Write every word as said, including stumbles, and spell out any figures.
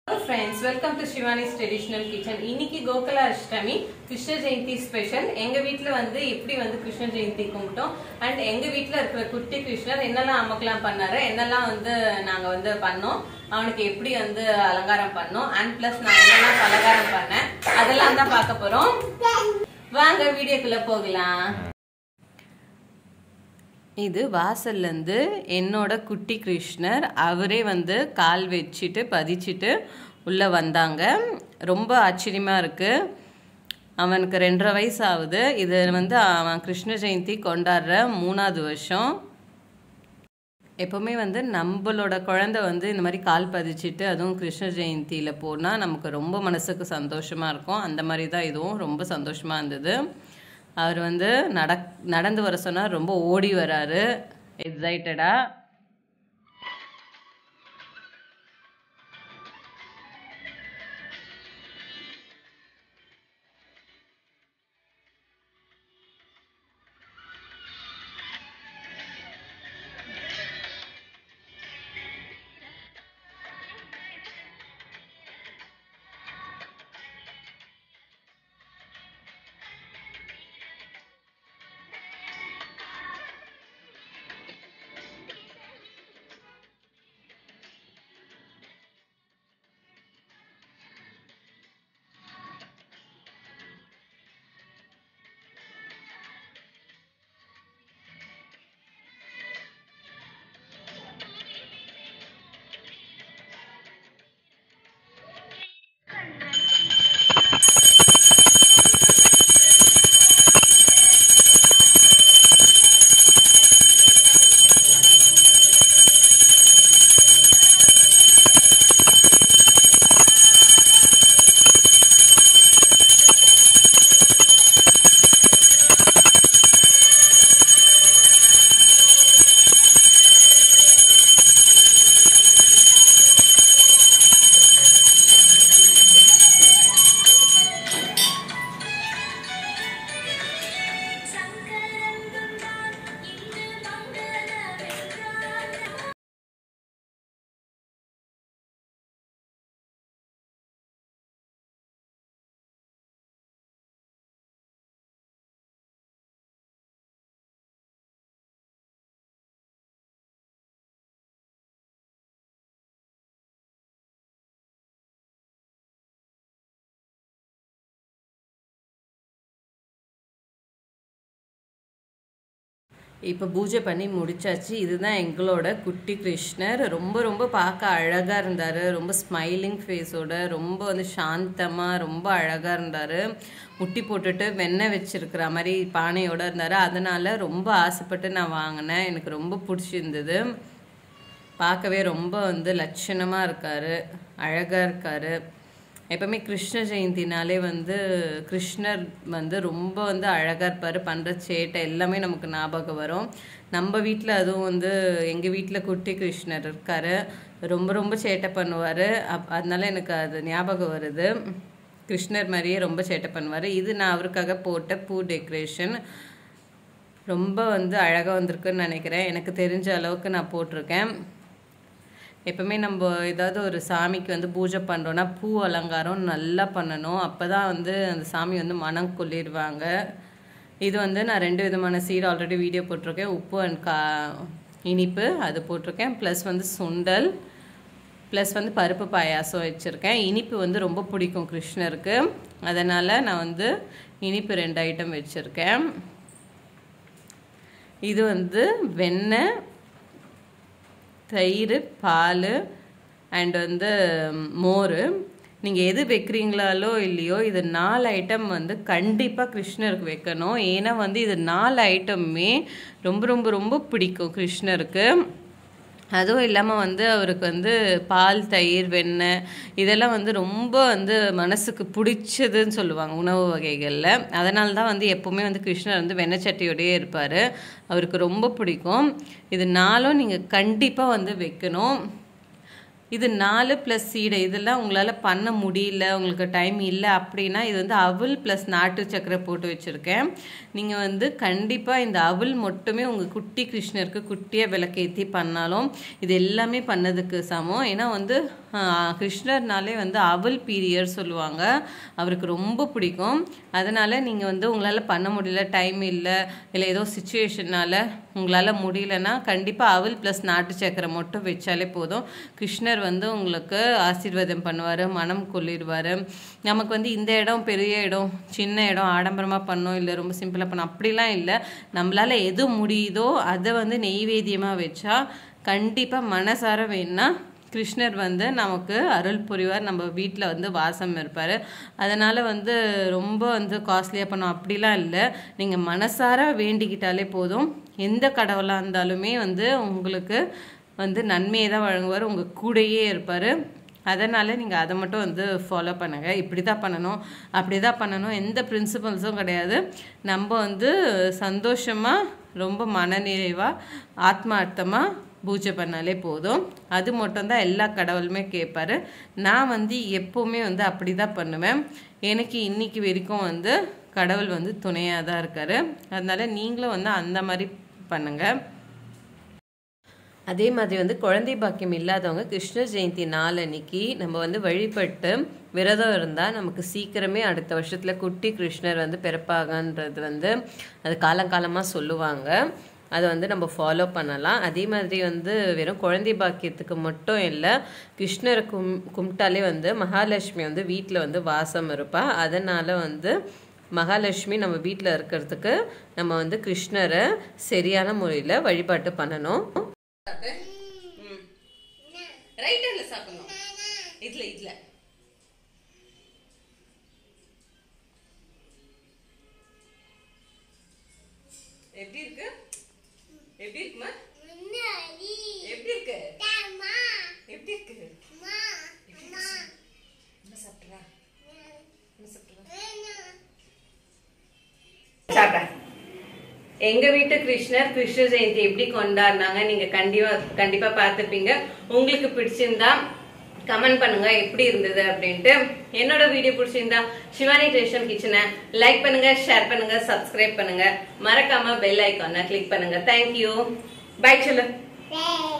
Hello friends, welcome to Shivani's Traditional Kitchen. இன்னைக்கு Gokula Ashtami Krishna Jayanthi special. எங்க வீட்ல வந்து எப்படி வந்து கிருஷ்ண ஜெயந்தி கும்பிட்டோம் அண்ட் எங்க வீட்ல இருக்கிற குட்டி கிருஷ்ணர் என்னெல்லாம் அமக்கலாம் பண்ணாரு, என்னெல்லாம் வந்து நாங்க வந்து பண்ணோம், அவனுக்கு எப்படி வந்து அலங்காரம் பண்ணோம் அண்ட் பிளஸ் நான் என்னெல்லாம் பலகாரம் பண்ணேன் அதெல்லாம் தான் பார்க்க போறோம். வாங்க வீடியோக்குள்ள போகலாம். இது வாசல்ல இருந்து என்னோட குட்டி கிருஷ்ணர் அவரே வந்து கால் வச்சுட்டு பதிச்சுட்டு உள்ள வந்தாங்க. ரொம்ப ஆச்சரியமா இருக்கு. அவனுக்கு ரெண்டரை வயசு ஆகுது. இது வந்து அவன் கிருஷ்ண ஜெயந்தி கொண்டாடுற மூணாவது வருஷம். எப்பவுமே வந்து நம்மளோட குழந்தை வந்து இந்த மாதிரி கால் பதிச்சுட்டு அதுவும் கிருஷ்ண ஜெயந்தியில போனா நமக்கு ரொம்ப மனசுக்கு சந்தோஷமா இருக்கும். அந்த மாதிரி தான் இதுவும் ரொம்ப சந்தோஷமா இருந்தது. அவர் வந்து நடக் நடந்து வர சொன்னால் ரொம்ப ஓடி வராரு எக்ஸைட்டடா. இப்போ பூஜை பண்ணி முடிச்சாச்சு. இதுதான் எங்களோட குட்டி கிருஷ்ணர். ரொம்ப ரொம்ப பார்க்க அழகாக இருந்தார். ரொம்ப ஸ்மைலிங் ஃபேஸோட ரொம்ப வந்து சாந்தமாக ரொம்ப அழகாக இருந்தார். முட்டி போட்டுட்டு வெண்ணெய் வச்சிருக்கிற மாதிரி பானையோடு இருந்தார். அதனால் ரொம்ப ஆசைப்பட்டு நான் வாங்கினேன். எனக்கு ரொம்ப பிடிச்சிருந்தது. பார்க்கவே ரொம்ப வந்து லட்சணமாக இருக்கார், அழகாக இருக்கார். எப்பவுமே கிருஷ்ண ஜெயந்தினாலே வந்து கிருஷ்ணர் வந்து ரொம்ப வந்து அழகாக இருப்பார். பண்ணுற சேட்டை எல்லாமே நமக்கு ஞாபகம் வரும். நம்ம வீட்டில் அதுவும் வந்து எங்கள் வீட்டில் குட்டி கிருஷ்ணர் இருக்கார். ரொம்ப ரொம்ப சேட்டை பண்ணுவார். அப் அதனால எனக்கு அது ஞாபகம் வருது. கிருஷ்ணர் மாதிரியே ரொம்ப சேட்டை பண்ணுவார். இது நான் அவருக்காக போட்ட பூ டெக்கரேஷன். ரொம்ப வந்து அழகாக வந்திருக்குன்னு நினைக்கிறேன். எனக்கு தெரிஞ்ச அளவுக்கு நான் போட்டிருக்கேன். எப்பவுமே நம்ம ஏதாவது ஒரு சாமிக்கு வந்து பூஜை பண்ணுறோன்னா பூ அலங்காரம் நல்லா பண்ணணும். அப்போ தான் வந்து அந்த சாமி வந்து மனம் கொள்ளிடுவாங்க. இது வந்து நான் ரெண்டு விதமான சீடு ஆல்ரெடி வீடியோ போட்டிருக்கேன். உப்பு அண்ட் கா இனிப்பு அது போட்டிருக்கேன். ப்ளஸ் வந்து சுண்டல் ப்ளஸ் வந்து பருப்பு பாயாசம் வச்சுருக்கேன். இனிப்பு வந்து ரொம்ப பிடிக்கும் கிருஷ்ணருக்கு. அதனால் நான் வந்து இனிப்பு ரெண்டு ஐட்டம் வச்சுருக்கேன். இது வந்து வெண்ணெய், தயிர், பால் அண்ட் வந்து மோர். நீங்கள் எது வைக்கிறீங்களாலோ இல்லையோ இது நாலு ஐட்டம் வந்து கண்டிப்பாக கிருஷ்ணருக்கு வைக்கணும். ஏன்னா வந்து இது நாலு ஐட்டமுமே ரொம்ப ரொம்ப ரொம்ப பிடிக்கும் கிருஷ்ணருக்கு. அதுவும் இல்லாமல் வந்து அவருக்கு வந்து பால், தயிர், வெண்ணெய் இதெல்லாம் வந்து ரொம்ப வந்து மனசுக்கு பிடிச்சதுன்னு சொல்லுவாங்க உணவு வகைகளில். அதனால தான் வந்து எப்போவுமே வந்து கிருஷ்ணர் வந்து வெண்ணெய் சட்டியோடையே இருப்பார். அவருக்கு ரொம்ப பிடிக்கும். இது நாளும் நீங்கள் கண்டிப்பாக வந்து வைக்கணும். இது நாலு ப்ளஸ் சீடை இதெல்லாம் உங்களால் பண்ண முடியல, உங்களுக்கு டைம் இல்லை அப்படின்னா இது வந்து அவல் ப்ளஸ் நாட்டு சக்கரை போட்டு வச்சுருக்கேன். நீங்கள் வந்து கண்டிப்பாக இந்த அவல் மட்டுமே உங்கள் குட்டி கிருஷ்ணருக்கு குட்டியாக விளக்கேற்றி பண்ணாலும் இது எல்லாமே பண்ணதுக்கு சமம். ஏன்னா வந்து கிருஷ்ணர்னாலே வந்து அவல் பீரியர் சொல்லுவாங்க, அவருக்கு ரொம்ப பிடிக்கும். அதனால் நீங்கள் வந்து உங்களால் பண்ண முடியல, டைம் இல்லை, இல்லை ஏதோ சுச்சுவேஷனால் உங்களால் முடியலன்னா கண்டிப்பாக அவல் ப்ளஸ் நாட்டு சக்கரை மட்டும் வச்சாலே போதும். கிருஷ்ணர் வந்து உங்களுக்கு ஆசீர்வாதம் பண்ணுவார், மனம் கொள்ளிடுவார். நமக்கு வந்து இந்த இடம் பெரிய இடம், சின்ன இடம், ஆடம்பரமாக பண்ணோம் இல்லை ரொம்ப சிம்பிளாக பண்ணோம் அப்படிலாம் இல்லை. நம்மளால் எது முடியுதோ அதை வந்து நெய்வேத்தியமாக வச்சா கண்டிப்பாக மனசார வேணுன்னா கிருஷ்ணர் வந்து நமக்கு அருள் புரிவார், நம்ம வீட்டில் வந்து வாசம் இருப்பார். அதனால் வந்து ரொம்ப வந்து காஸ்ட்லியாக பண்ணோம் அப்படிலாம் இல்லை. நீங்கள் மனசார வேண்டிக்கிட்டாலே போதும். எந்த கடவுளாக இருந்தாலுமே வந்து உங்களுக்கு வந்து நன்மையை தான் வழங்குவார், உங்கள் கூடையே இருப்பார். அதனால் நீங்கள் அதை மட்டும் வந்து ஃபாலோ பண்ணுங்கள். இப்படி தான் பண்ணணும், அப்படி தான் பண்ணணும், எந்த பிரின்சிபல்ஸும் கிடையாது. நம்ம வந்து சந்தோஷமாக ரொம்ப மனநிறைவாக ஆத்மார்த்தமாக பூஜை பண்ணாலே போதும். அது மட்டும்தான் எல்லா கடவுளுமே கேட்பாரு. நான் வந்து எப்போவுமே வந்து அப்படி தான் பண்ணுவேன். எனக்கு இன்னைக்கு வரைக்கும் வந்து கடவுள் வந்து துணையாக தான் இருக்கார். அதனால நீங்களும் வந்து அந்த மாதிரி பண்ணுங்கள். அதே மாதிரி வந்து குழந்தை பாக்கியம் இல்லாதவங்க கிருஷ்ண ஜெயந்தி நாள் அன்னைக்கு நம்ம வந்து வழிபட்டு விரதம் இருந்தால் நமக்கு சீக்கிரமே அடுத்த வருஷத்தில் குட்டி கிருஷ்ணர் வந்து பிறப்பாகன்றது வந்து அது காலங்காலமாக சொல்லுவாங்க. அதை வந்து நம்ம ஃபாலோ பண்ணலாம். அதே மாதிரி வந்து வெறும் குழந்தை பாக்கியத்துக்கு மட்டும் இல்லை, கிருஷ்ணரை கும் கும்பிட்டாலே வந்து மகாலட்சுமி வந்து வீட்டில் வந்து வாசம் இருப்பா. அதனால் வந்து மகாலட்சுமி நம்ம வீட்டில் இருக்கிறதுக்கு நம்ம வந்து கிருஷ்ணரை சரியான முறையில் வழிபாட்டு பண்ணணும். எப்படி இருக்கு? எப்படி இருக்குமா? எப்படி இருக்கு? எப்படி இருக்கு? என்ன சாப்பிட்றா? என்ன சாப்பிட்றா? எங்க வீட்டு கிருஷ்ணர் கிருஷ்ண ஜெயந்தி எப்படி கொண்டாடினாங்க நீங்க கண்டிப்பா கண்டிப்பா பார்த்துப்பீங்க. உங்களுக்கு பிடிச்சிருந்தா கமெண்ட் பண்ணுங்க எப்படி இருந்தது அப்படின்ட்டு. என்னோட வீடியோ பிடிச்சிருந்தா சிவானி ட்ரெடிஷனல் கிச்சனை லைக் பண்ணுங்க, ஷேர் பண்ணுங்க, சப்ஸ்கிரைப் பண்ணுங்க, மறக்காம பெல் ஐகானை கிளிக் பண்ணுங்க. தேங்க்யூ. பை சொல்லு.